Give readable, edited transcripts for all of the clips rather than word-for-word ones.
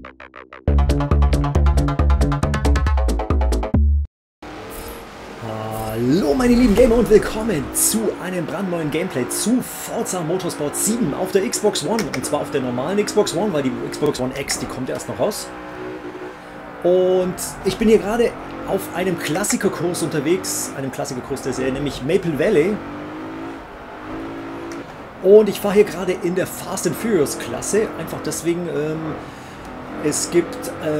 Hallo meine lieben Gamer und willkommen zu einem brandneuen Gameplay zu Forza Motorsport 7 auf der Xbox One. Und zwar auf der normalen Xbox One, weil die Xbox One X, die kommt erst noch raus. Und ich bin hier gerade auf einem Klassikerkurs unterwegs, einem Klassikerkurs der Serie, nämlich Maple Valley. Und ich fahre hier gerade in der Fast and Furious Klasse, einfach deswegen, es gibt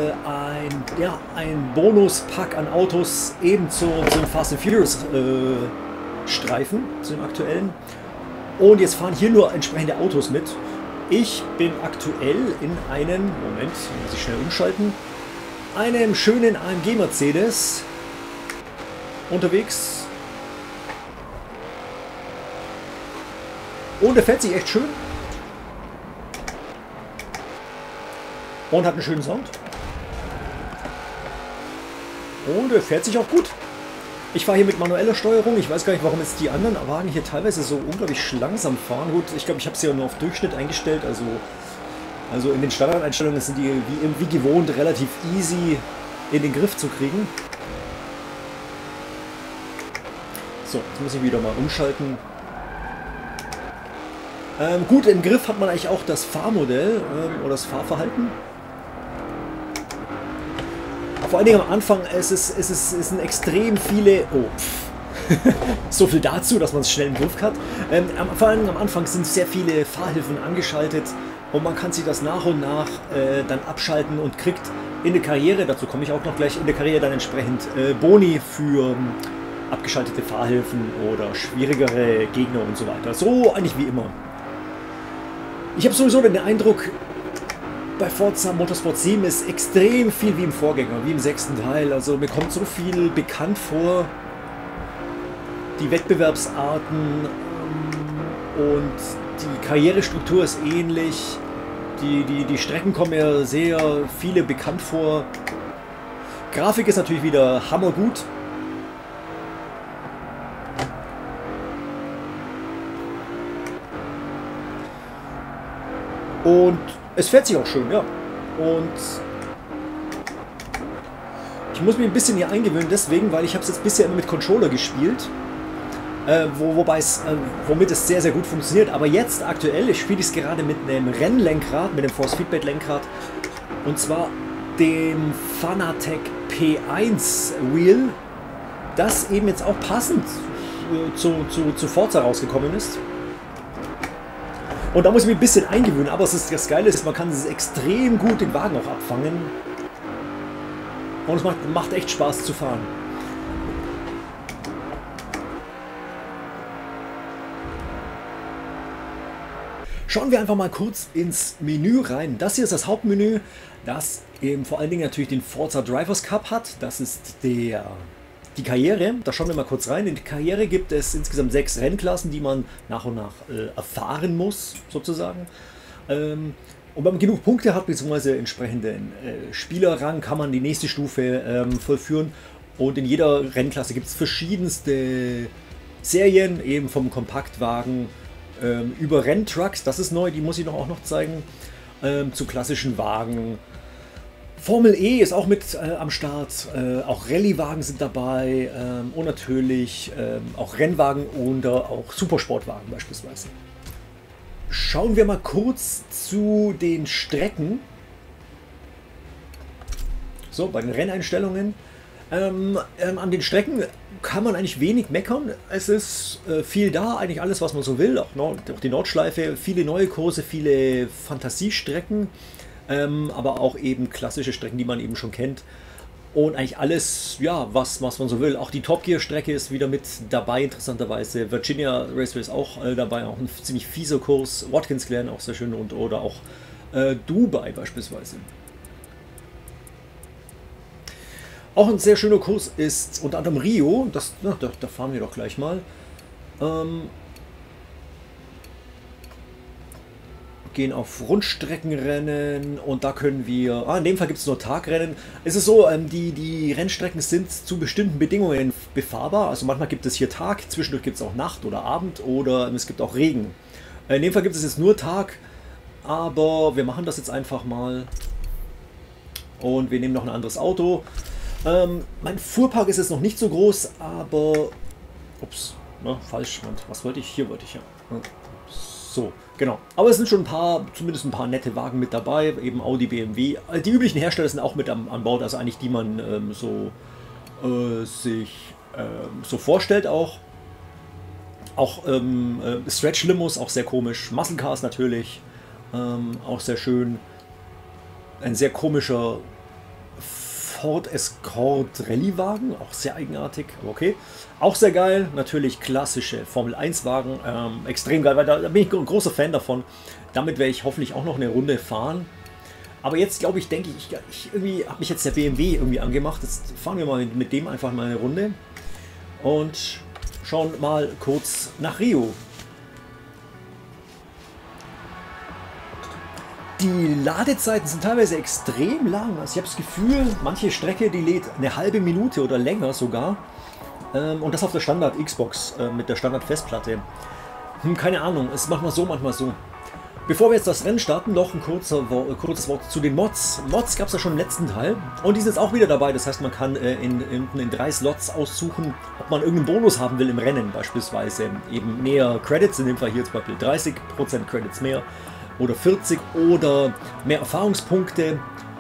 ein Bonuspack an Autos eben zum Fast and Furious Streifen, zu dem aktuellen. Und jetzt fahren hier nur entsprechende Autos mit. Ich bin aktuell in einem, Moment, muss ich schnell umschalten, einem schönen AMG Mercedes unterwegs. Und der fährt sich echt schön. Und hat einen schönen Sound. Und er fährt sich auch gut. Ich fahre hier mit manueller Steuerung. Ich weiß gar nicht, warum jetzt die anderen Wagen hier teilweise so unglaublich langsam fahren. Gut, ich glaube, ich habe sie ja nur auf Durchschnitt eingestellt. Also in den Standardeinstellungen sind die wie gewohnt relativ easy in den Griff zu kriegen. So, jetzt muss ich wieder mal umschalten. Gut, im Griff hat man eigentlich auch das Fahrmodell oder das Fahrverhalten. Vor allen Dingen am Anfang, es sind extrem viele... Oh, so viel dazu, dass man es schnell im Griff hat. Vor allem am Anfang sind sehr viele Fahrhilfen angeschaltet und man kann sich das nach und nach dann abschalten und kriegt in der Karriere, dazu komme ich auch noch gleich, in der Karriere dann entsprechend Boni für abgeschaltete Fahrhilfen oder schwierigere Gegner und so weiter. So eigentlich wie immer. Ich habe sowieso den Eindruck, bei Forza Motorsport 7 ist extrem viel wie im Vorgänger, wie im 6. Teil. Also mir kommt so viel bekannt vor. Die Wettbewerbsarten und die Karrierestruktur ist ähnlich. Die Strecken kommen mir sehr viele bekannt vor. Grafik ist natürlich wieder hammergut. Und es fährt sich auch schön, ja. Und ich muss mich ein bisschen hier eingewöhnen, deswegen, weil ich habe es jetzt bisher immer mit Controller gespielt. Womit es sehr, sehr gut funktioniert. Aber jetzt aktuell spiele ich es gerade mit einem Rennlenkrad, mit dem Force Feedback Lenkrad. Und zwar dem Fanatec P1 Wheel, das eben jetzt auch passend zu Forza rausgekommen ist. Und da muss ich mich ein bisschen eingewöhnen, aber das Geile ist, man kann extrem gut den Wagen auch abfangen. Und es macht echt Spaß zu fahren. Schauen wir einfach mal kurz ins Menü rein. Das hier ist das Hauptmenü, das eben vor allen Dingen natürlich den Forza Drivers Cup hat. Das ist die Karriere. Da schauen wir mal kurz rein. In die Karriere gibt es insgesamt 6 Rennklassen, die man nach und nach erfahren muss, sozusagen. Und wenn man genug Punkte hat, beziehungsweise entsprechenden Spielerrang, kann man die nächste Stufe vollführen. Und in jeder Rennklasse gibt es verschiedenste Serien, eben vom Kompaktwagen über Renntrucks, das ist neu, die muss ich auch noch zeigen, zu klassischen Wagen. Formel E ist auch mit am Start, auch Rallye-Wagen sind dabei und natürlich auch Rennwagen oder auch Supersportwagen beispielsweise. Schauen wir mal kurz zu den Strecken. So, bei den Renneinstellungen. An den Strecken kann man eigentlich wenig meckern. Es ist viel da, eigentlich alles, was man so will. Auch die Nordschleife, viele neue Kurse, viele Fantasiestrecken. Aber auch eben klassische Strecken, die man eben schon kennt. Und eigentlich alles, ja, was man so will. Auch die Top Gear Strecke ist wieder mit dabei, interessanterweise. Virginia Raceway ist auch dabei, auch ein ziemlich fieser Kurs. Watkins Glen auch sehr schön oder auch Dubai beispielsweise. Auch ein sehr schöner Kurs ist unter anderem Rio. Da fahren wir doch gleich mal. Gehen auf Rundstreckenrennen und da können wir, in dem Fall gibt es nur Tagrennen. Es ist so, die Rennstrecken sind zu bestimmten Bedingungen befahrbar. Also manchmal gibt es hier Tag, zwischendurch gibt es auch Nacht oder Abend oder es gibt auch Regen. In dem Fall gibt es jetzt nur Tag, aber wir machen das jetzt einfach mal und wir nehmen noch ein anderes Auto. Mein Fuhrpark ist jetzt noch nicht so groß, aber... Ups, ne, falsch. Was wollte ich? Hier wollte ich ja. So, genau. Aber es sind schon ein paar, zumindest ein paar nette Wagen mit dabei, eben Audi, BMW. Die üblichen Hersteller sind auch mit an Bord, also eigentlich die man sich so vorstellt auch. Auch Stretch Limos, auch sehr komisch. Muscle Cars natürlich, auch sehr schön. Ein sehr komischer Ford Escort Rallye-Wagen, auch sehr eigenartig, aber okay. Auch sehr geil, natürlich klassische Formel 1 Wagen, extrem geil, weil da bin ich ein großer Fan davon. Damit werde ich hoffentlich auch noch eine Runde fahren. Aber jetzt glaube ich, denke ich irgendwie habe mich jetzt der BMW irgendwie angemacht. Jetzt fahren wir mal mit dem einfach mal eine Runde und schauen mal kurz nach Rio. Die Ladezeiten sind teilweise extrem lang. Also ich habe das Gefühl, manche Strecke, die lädt eine halbe Minute oder länger sogar. Und das auf der Standard Xbox mit der Standard Festplatte. Keine Ahnung, ist manchmal so, manchmal so. Bevor wir jetzt das Rennen starten, noch ein kurzes Wort zu den Mods. Mods gab es ja schon im letzten Teil und die sind jetzt auch wieder dabei. Das heißt, man kann in 3 Slots aussuchen, ob man irgendeinen Bonus haben will im Rennen. Beispielsweise eben mehr Credits, in dem Fall hier zum Beispiel 30% Credits mehr. Oder 40 oder mehr Erfahrungspunkte.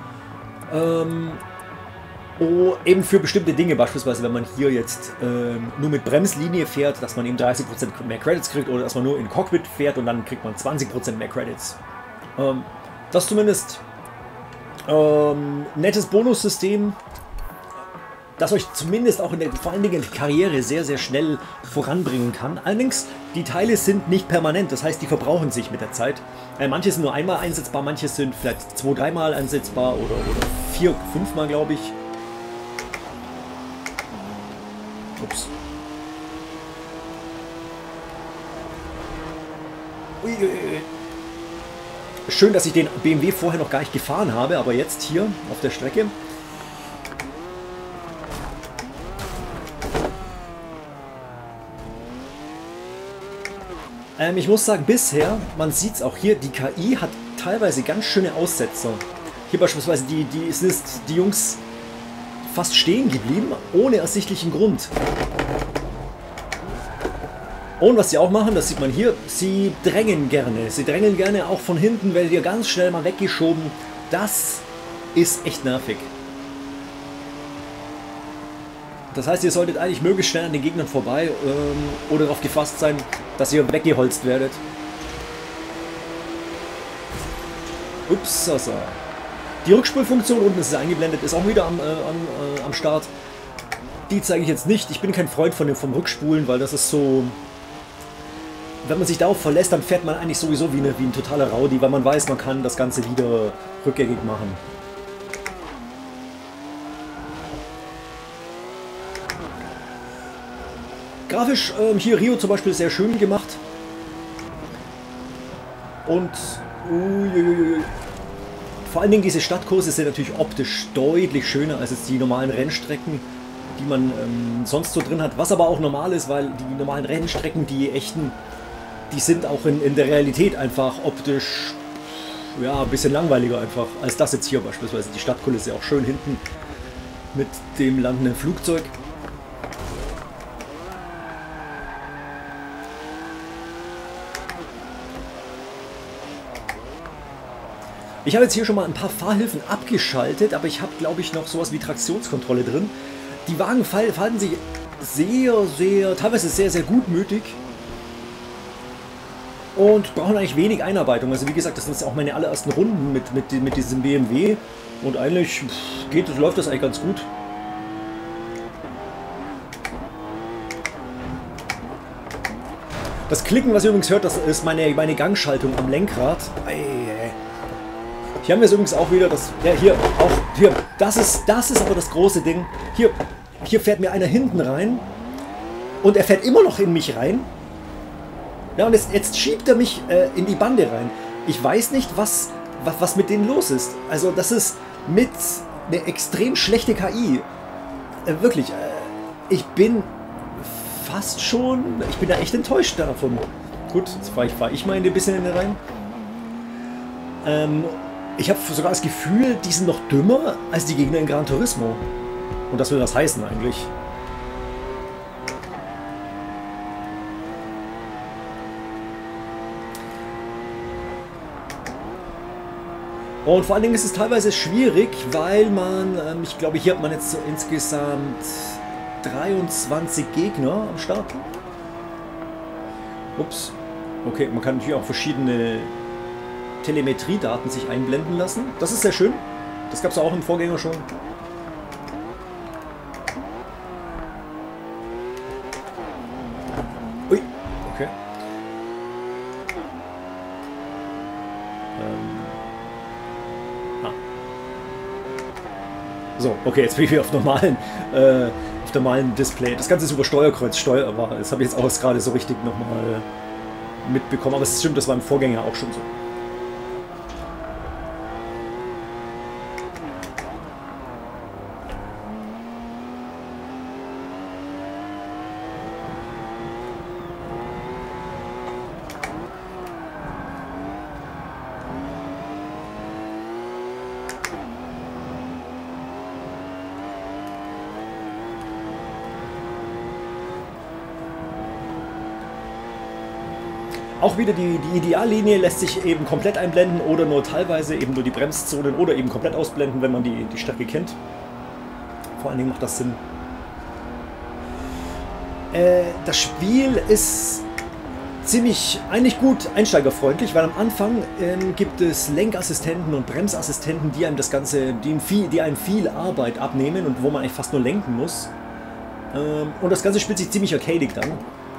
Eben für bestimmte Dinge, beispielsweise wenn man hier jetzt nur mit Bremslinie fährt, dass man eben 30% mehr Credits kriegt oder dass man nur in Cockpit fährt und dann kriegt man 20% mehr Credits. Das ist zumindest ein nettes Bonussystem, das euch zumindest auch vor allen Dingen in der Karriere sehr, sehr schnell voranbringen kann. Allerdings, die Teile sind nicht permanent, das heißt, die verbrauchen sich mit der Zeit. Manche sind nur einmal einsetzbar, manche sind vielleicht 2-3 Mal einsetzbar oder 4-5 Mal, glaube ich. Ups. Uiuiui. Schön, dass ich den BMW vorher noch gar nicht gefahren habe, aber jetzt hier auf der Strecke. Ich muss sagen, bisher, man sieht es auch hier, die KI hat teilweise ganz schöne Aussetzer. Hier beispielsweise die Jungs fast stehen geblieben, ohne ersichtlichen Grund. Und was sie auch machen, das sieht man hier, sie drängen gerne. Sie drängen gerne auch von hinten, werdet ihr ganz schnell mal weggeschoben. Das ist echt nervig. Das heißt, ihr solltet eigentlich möglichst schnell an den Gegnern vorbei oder darauf gefasst sein, dass ihr weggeholzt werdet. Ups, also. Die Rückspulfunktion unten ist eingeblendet, ist auch wieder am Start. Die zeige ich jetzt nicht. Ich bin kein Freund vom Rückspulen, weil das ist so... Wenn man sich darauf verlässt, dann fährt man eigentlich sowieso wie ein totaler Rowdy, weil man weiß, man kann das Ganze wieder rückgängig machen. Grafisch hier Rio zum Beispiel sehr schön gemacht. Und vor allen Dingen diese Stadtkurse sind natürlich optisch deutlich schöner als jetzt die normalen Rennstrecken, die man sonst so drin hat. Was aber auch normal ist, weil die normalen Rennstrecken, die echten, die sind auch in der Realität einfach optisch ja, ein bisschen langweiliger einfach als das jetzt hier beispielsweise. Die Stadtkulisse auch schön hinten mit dem landenden Flugzeug. Ich habe jetzt hier schon mal ein paar Fahrhilfen abgeschaltet, aber ich habe, glaube ich, noch sowas wie Traktionskontrolle drin. Die Wagen verhalten sich teilweise sehr, sehr gutmütig und brauchen eigentlich wenig Einarbeitung. Also wie gesagt, das sind jetzt auch meine allerersten Runden mit diesem BMW und eigentlich läuft das eigentlich ganz gut. Das Klicken, was ihr übrigens hört, das ist meine Gangschaltung am Lenkrad. Hier haben wir es übrigens auch wieder, das ist aber das große Ding. Hier fährt mir einer hinten rein und er fährt immer noch in mich rein. Ja, und jetzt schiebt er mich in die Bande rein. Ich weiß nicht, was mit denen los ist. Also das ist mit eine extrem schlechte KI. Wirklich, ich bin da echt enttäuscht davon. Gut, jetzt fahre ich mal ein bisschen in den rein. Ich habe sogar das Gefühl, die sind noch dümmer als die Gegner in Gran Turismo. Und das will das heißen eigentlich. Und vor allen Dingen ist es teilweise schwierig, weil man, ich glaube, hier hat man jetzt so insgesamt 23 Gegner am Start. Ups. Okay, man kann natürlich auch verschiedene Telemetriedaten sich einblenden lassen. Das ist sehr schön. Das gab es auch im Vorgänger schon. Ui, okay. So, okay, jetzt bin ich wieder auf normalen Display. Das Ganze ist über Steuerkreuz steuerbar. Das habe ich jetzt auch gerade so richtig nochmal mitbekommen. Aber es stimmt, das war im Vorgänger auch schon so. Auch wieder die Ideallinie lässt sich eben komplett einblenden oder nur teilweise, eben nur die Bremszonen oder eben komplett ausblenden, wenn man die Strecke kennt. Vor allen Dingen macht das Sinn. Das Spiel ist eigentlich gut einsteigerfreundlich, weil am Anfang gibt es Lenkassistenten und Bremsassistenten, die einem das Ganze, die einem viel Arbeit abnehmen und wo man eigentlich fast nur lenken muss. Und das Ganze spielt sich ziemlich arcadig dann.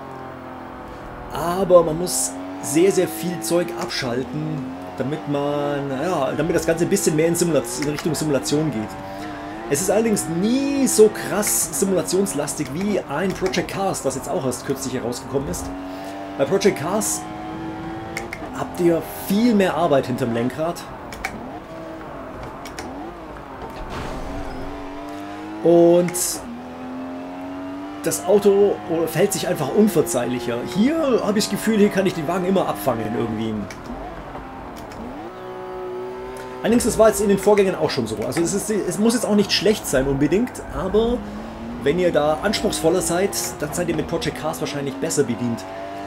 Aber man muss sehr, sehr viel Zeug abschalten, damit damit das Ganze ein bisschen mehr in Richtung Simulation geht. Es ist allerdings nie so krass simulationslastig wie ein Project Cars, das jetzt auch erst kürzlich herausgekommen ist. Bei Project Cars habt ihr viel mehr Arbeit hinterm Lenkrad. Und das Auto verhält sich einfach unverzeihlicher. Hier habe ich das Gefühl, hier kann ich den Wagen immer abfangen irgendwie. Allerdings, das war jetzt in den Vorgängern auch schon so. Also es muss jetzt auch nicht schlecht sein unbedingt, aber wenn ihr da anspruchsvoller seid, dann seid ihr mit Project Cars wahrscheinlich besser bedient.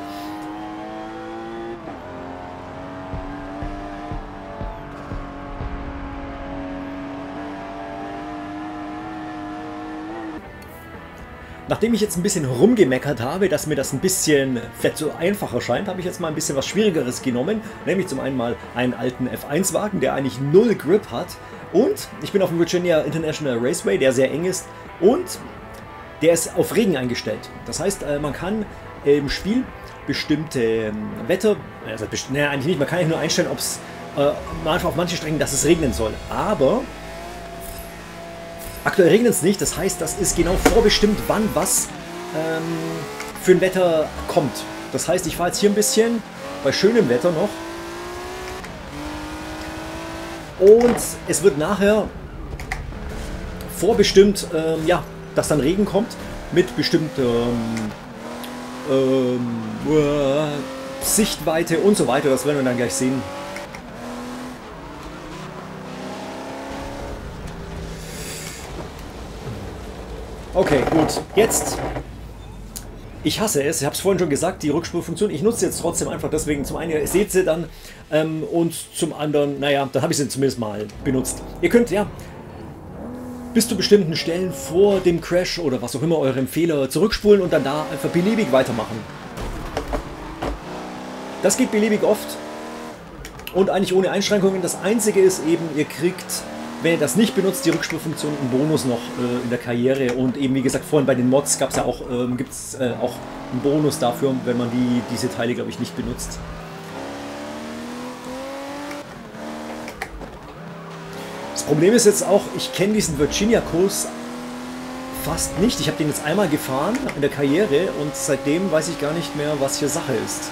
Nachdem ich jetzt ein bisschen rumgemeckert habe, dass mir das ein bisschen vielleicht so einfacher scheint, habe ich jetzt mal ein bisschen was Schwierigeres genommen. Nämlich zum einen mal einen alten F1-Wagen, der eigentlich null Grip hat. Und ich bin auf dem Virginia International Raceway, der sehr eng ist. Und der ist auf Regen eingestellt. Das heißt, man kann im Spiel bestimmte Wetter... Also, eigentlich nicht, man kann eigentlich nur einstellen, ob es auf manchen Strecken, dass es regnen soll. Aber... aktuell regnet es nicht, das heißt, das ist genau vorbestimmt, wann was für ein Wetter kommt. Das heißt, ich fahre jetzt hier ein bisschen bei schönem Wetter noch. Und es wird nachher vorbestimmt, ja, dass dann Regen kommt mit bestimmter Sichtweite und so weiter. Das werden wir dann gleich sehen. Okay, gut. Jetzt. Ich hasse es. Ich habe es vorhin schon gesagt, die Rückspulfunktion. Ich nutze sie jetzt trotzdem einfach deswegen. Zum einen, ihr seht sie dann. Und zum anderen, naja, dann habe ich sie zumindest mal benutzt. Ihr könnt, ja, bis zu bestimmten Stellen vor dem Crash oder was auch immer eurem Fehler zurückspulen und dann da einfach beliebig weitermachen. Das geht beliebig oft. Und eigentlich ohne Einschränkungen. Das Einzige ist eben, ihr kriegt... wenn ihr das nicht benutzt, die Rückspulfunktion, einen Bonus noch in der Karriere. Und eben, wie gesagt, vorhin bei den Mods gab es ja auch, gibt's auch einen Bonus dafür, wenn man diese Teile, glaube ich, nicht benutzt. Das Problem ist jetzt auch, ich kenne diesen Virginia-Kurs fast nicht. Ich habe den jetzt einmal gefahren in der Karriere und seitdem weiß ich gar nicht mehr, was hier Sache ist.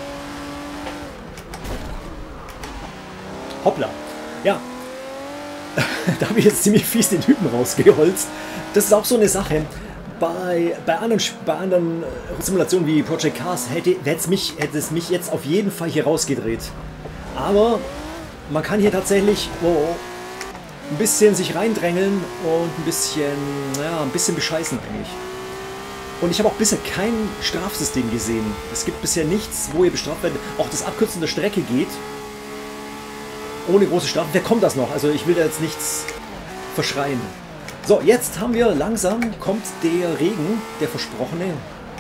Hoppla. Ja. Da habe ich jetzt ziemlich fies den Typen rausgeholzt. Das ist auch so eine Sache. Bei anderen Simulationen wie Project Cars hätte es mich jetzt auf jeden Fall hier rausgedreht. Aber man kann hier tatsächlich ein bisschen sich reindrängeln und ein bisschen bescheißen eigentlich. Und ich habe auch bisher kein Strafsystem gesehen. Es gibt bisher nichts, wo ihr bestraft werdet. Auch das Abkürzen der Strecke geht. Ohne große Strafen. Wer kommt das noch? Also ich will da jetzt nichts verschreien. So, jetzt haben wir langsam, kommt der Regen, der versprochene.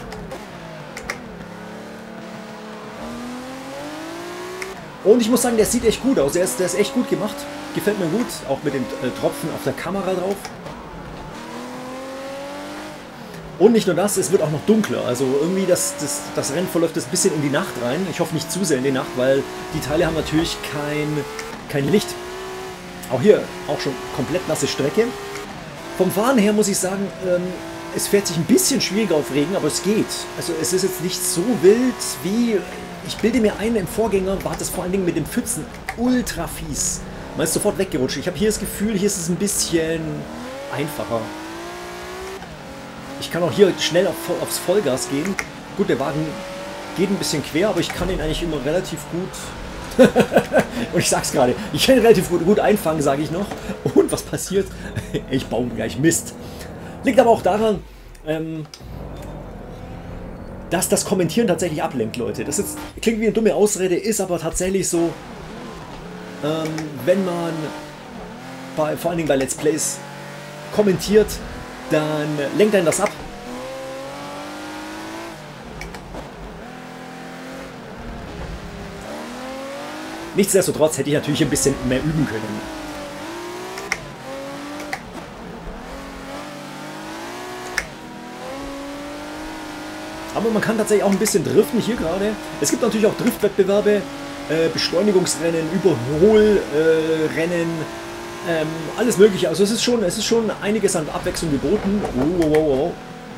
Und ich muss sagen, der sieht echt gut aus. Der ist echt gut gemacht. Gefällt mir gut. Auch mit den Tropfen auf der Kamera drauf. Und nicht nur das, es wird auch noch dunkler. Also irgendwie das Rennen verläuft ein bisschen in die Nacht rein. Ich hoffe nicht zu sehr in die Nacht, weil die Teile haben natürlich kein Licht. Auch hier auch schon komplett nasse Strecke. Vom Fahren her muss ich sagen, es fährt sich ein bisschen schwieriger auf Regen, aber es geht. Also es ist jetzt nicht so wild wie... Ich bilde mir ein, im Vorgänger war das vor allen Dingen mit dem Pfützen ultra fies. Man ist sofort weggerutscht. Ich habe hier das Gefühl, hier ist es ein bisschen einfacher. Ich kann auch hier schnell aufs Vollgas gehen. Gut, der Wagen geht ein bisschen quer, aber ich kann ihn eigentlich immer relativ gut... Und ich sag's gerade, ich kann ihn relativ gut einfangen, sage ich noch. Und was passiert? Ich baue gleich Mist. Liegt aber auch daran, dass das Kommentieren tatsächlich ablenkt, Leute. Das klingt wie eine dumme Ausrede, ist aber tatsächlich so, wenn man vor allen Dingen bei Let's Plays kommentiert, dann lenkt einen das ab. Nichtsdestotrotz hätte ich natürlich ein bisschen mehr üben können. Aber man kann tatsächlich auch ein bisschen driften hier gerade. Es gibt natürlich auch Driftwettbewerbe, Beschleunigungsrennen, Überholrennen, alles mögliche. Also es ist schon einiges an Abwechslung geboten. Oh.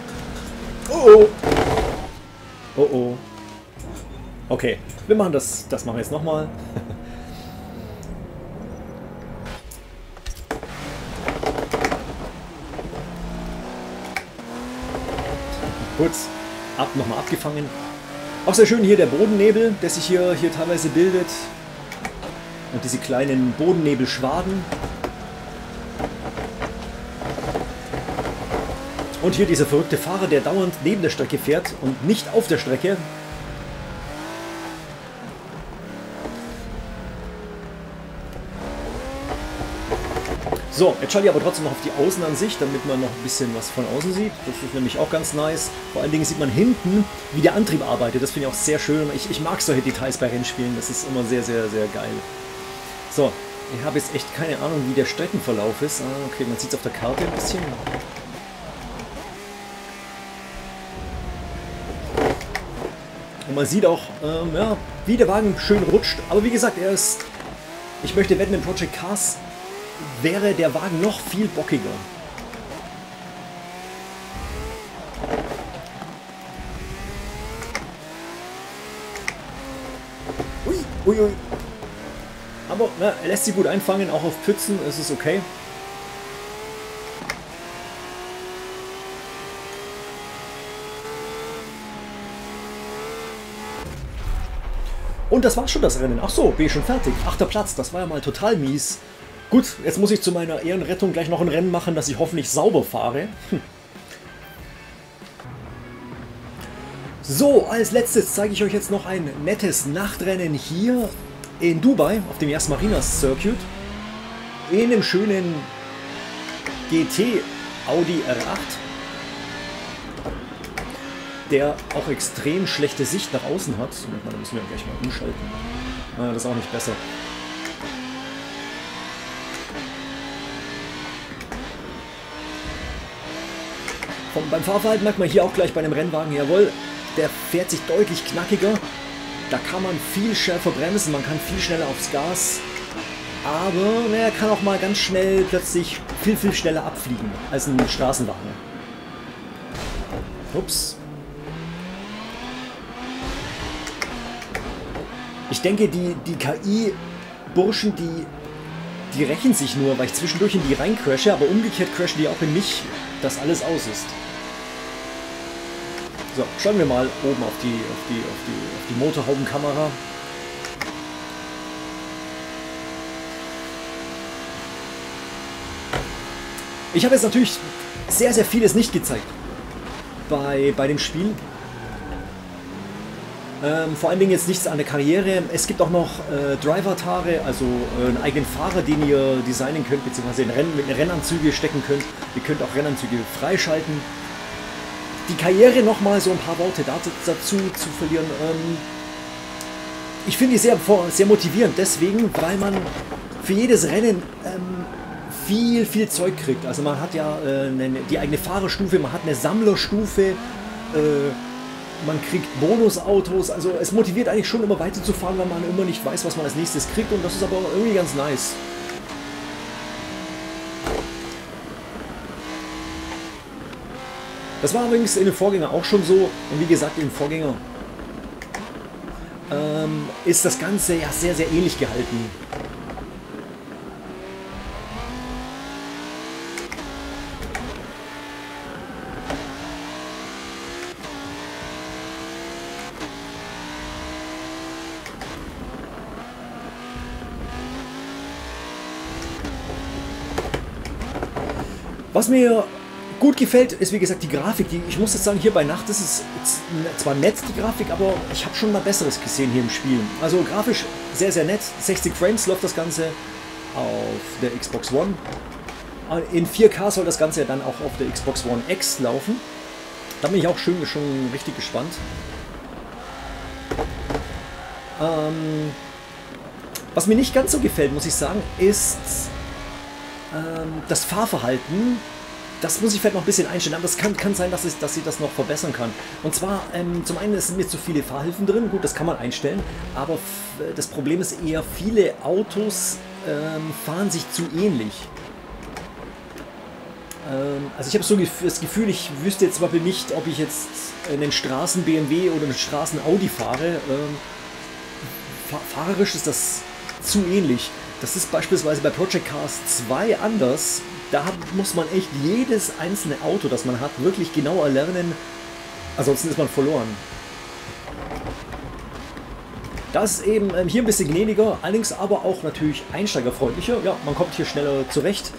Oh. Okay, wir machen das machen wir jetzt nochmal. Kurz nochmal abgefangen. Auch sehr schön hier der Bodennebel, der sich hier teilweise bildet. Und diese kleinen Bodennebelschwaden. Und hier dieser verrückte Fahrer, der dauernd neben der Strecke fährt und nicht auf der Strecke. So, jetzt schalte ich aber trotzdem noch auf die Außenansicht, damit man noch ein bisschen was von außen sieht. Das ist nämlich auch ganz nice. Vor allen Dingen sieht man hinten, wie der Antrieb arbeitet. Das finde ich auch sehr schön. Ich mag solche Details bei Rennspielen. Das ist immer sehr, sehr, sehr geil. So, ich habe jetzt echt keine Ahnung, wie der Streckenverlauf ist. Okay, man sieht es auf der Karte ein bisschen. Und man sieht auch, ja, wie der Wagen schön rutscht. Aber wie gesagt, ich möchte wetten, in Project Cars wäre der Wagen noch viel bockiger. Ui. Aber na, er lässt sich gut einfangen, auch auf Pfützen ist es okay. Und das war schon das Rennen. Ach so, bin ich schon fertig. 8. Platz, das war ja mal total mies. Gut, jetzt muss ich zu meiner Ehrenrettung gleich noch ein Rennen machen, dass ich hoffentlich sauber fahre. So, als letztes zeige ich euch jetzt noch ein nettes Nachtrennen hier in Dubai auf dem Yas Marina Circuit. In einem schönen GT Audi R8. Der auch extrem schlechte Sicht nach außen hat. Da müssen wir gleich mal umschalten. Das ist auch nicht besser. Beim Fahrverhalten merkt man hier auch gleich bei einem Rennwagen, jawohl, der fährt sich deutlich knackiger. Da kann man viel schärfer bremsen, man kann viel schneller aufs Gas. Aber er kann auch mal ganz schnell plötzlich viel schneller abfliegen als ein Straßenwagen. Ups. Ich denke, die KI-Burschen, die die rächen sich nur, weil ich zwischendurch in die rein crashe, aber umgekehrt crashen die auch in mich, dass alles aus ist. So, schauen wir mal oben auf die Motorhaubenkamera. Ich habe jetzt natürlich sehr, sehr vieles nicht gezeigt bei dem Spiel. Vor allen Dingen jetzt nichts an der Karriere. Es gibt auch noch Driver-Tare, also einen eigenen Fahrer, den ihr designen könnt, beziehungsweise mit Rennanzüge stecken könnt. Ihr könnt auch Rennanzüge freischalten. Die Karriere nochmal so ein paar Worte dazu zu verlieren. Ich finde die sehr motivierend, deswegen, weil man für jedes Rennen viel Zeug kriegt. Also man hat ja die eigene Fahrerstufe, man hat eine Sammlerstufe, man kriegt Bonusautos, also es motiviert eigentlich schon immer weiterzufahren, weil man immer nicht weiß, was man als nächstes kriegt, und das ist aber irgendwie ganz nice. Das war übrigens in den Vorgänger auch schon so, und wie gesagt, im Vorgänger ist das Ganze ja sehr ähnlich gehalten. Was mir gut gefällt, ist wie gesagt die Grafik. Ich muss jetzt sagen, hier bei Nacht ist es zwar nett, die Grafik, aber ich habe schon mal Besseres gesehen hier im Spiel. Also grafisch sehr nett. 60 Frames läuft das Ganze auf der Xbox One. In 4K soll das Ganze dann auch auf der Xbox One X laufen. Da bin ich auch schon richtig gespannt. Was mir nicht ganz so gefällt, muss ich sagen, ist das Fahrverhalten. Das muss ich vielleicht noch ein bisschen einstellen, aber es kann sein, dass sie das noch verbessern kann. Und zwar, zum einen sind mir zu viele Fahrhilfen drin, gut, das kann man einstellen, aber das Problem ist eher, viele Autos fahren sich zu ähnlich. Also ich habe so das Gefühl, ich wüsste jetzt zum Beispiel nicht, ob ich jetzt einen Straßen-BMW oder einen Straßen-Audi fahre. Fahrerisch ist das zu ähnlich. Das ist beispielsweise bei Project Cars 2 anders. Da muss man echt jedes einzelne Auto, das man hat, wirklich genau erlernen. Ansonsten ist man verloren. Das ist eben hier ein bisschen gnädiger, allerdings aber auch natürlich einsteigerfreundlicher. Ja, man kommt hier schneller zurecht.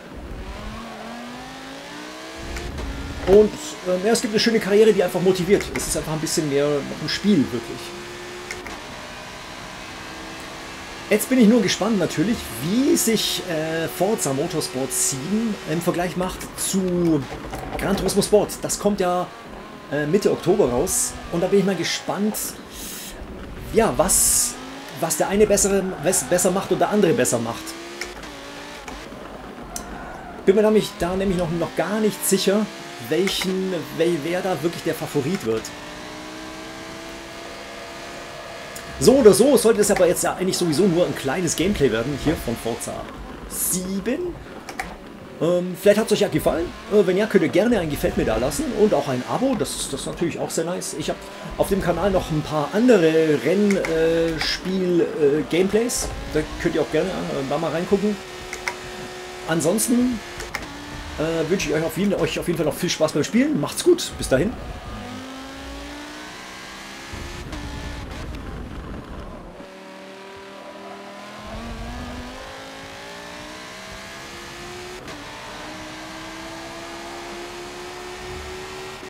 Und ja, es gibt eine schöne Karriere, die einfach motiviert. Es ist einfach ein bisschen mehr noch ein Spiel, wirklich. Jetzt bin ich nur gespannt natürlich, wie sich Forza Motorsport 7 im Vergleich macht zu Gran Turismo Sport. Das kommt ja Mitte Oktober raus, und da bin ich mal gespannt, ja, was der eine besser macht und der andere besser macht. Bin mir da nämlich noch gar nicht sicher, wer da wirklich der Favorit wird. So oder so sollte es aber jetzt ja eigentlich sowieso nur ein kleines Gameplay werden, hier von Forza 7. Vielleicht hat es euch ja gefallen. Wenn ja, könnt ihr gerne ein Gefällt mir da lassen und auch ein Abo, das ist natürlich auch sehr nice. Ich habe auf dem Kanal noch ein paar andere Rennspiel-Gameplays, da könnt ihr auch gerne da mal reingucken. Ansonsten wünsche ich euch auf jeden Fall noch viel Spaß beim Spielen. Macht's gut, bis dahin.